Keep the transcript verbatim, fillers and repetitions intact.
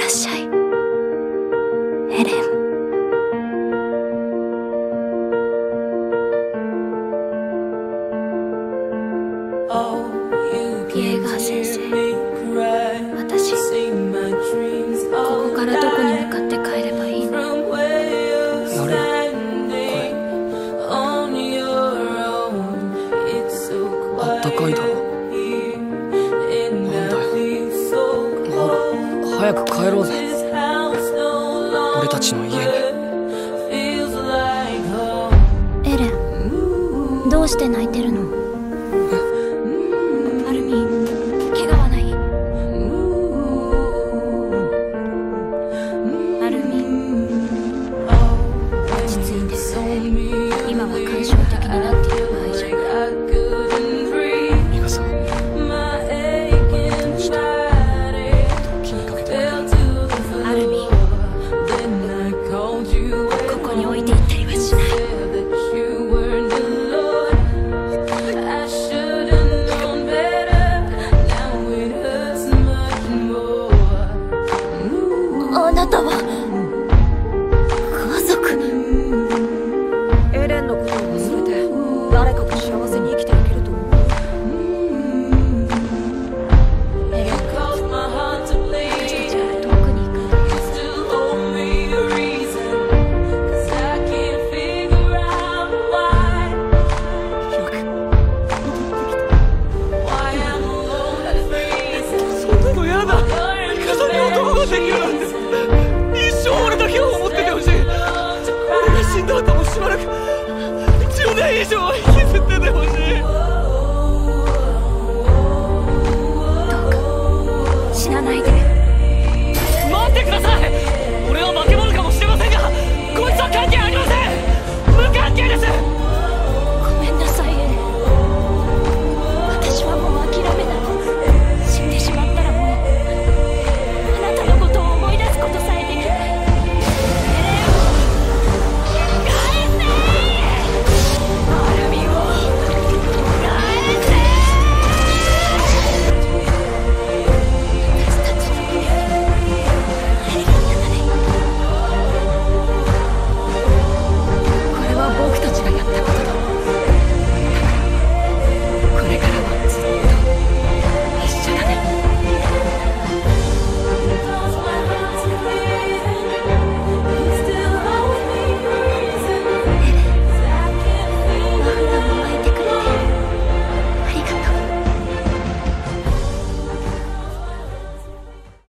っしゃい、エレン。ピエガー先生、私、ここからどこに向かって帰ればいいの？ やれよ、これ。あったかいだろ。なんだよ。ほら、早く帰ろうぜ。俺たちの家に。 エレン、どうして泣いてるの？アルミン、怪我はない？アルミン、落ち着いて。今は感傷的になっている場合じゃない。 ミカさん、どうして気にかけてくれる？ アルミン、ここに置いていったりはしない。あなたは家族？ エレンのことを忘れて誰かと幸せに生きていけると思う？ エレン、私たちは遠くに行く。 そんなのやだ。ミカさんに男ができるなんて。一生俺だけを思っててほしい。俺が死んだ後もしばらくじゅうねん以上は引きずっててほしい。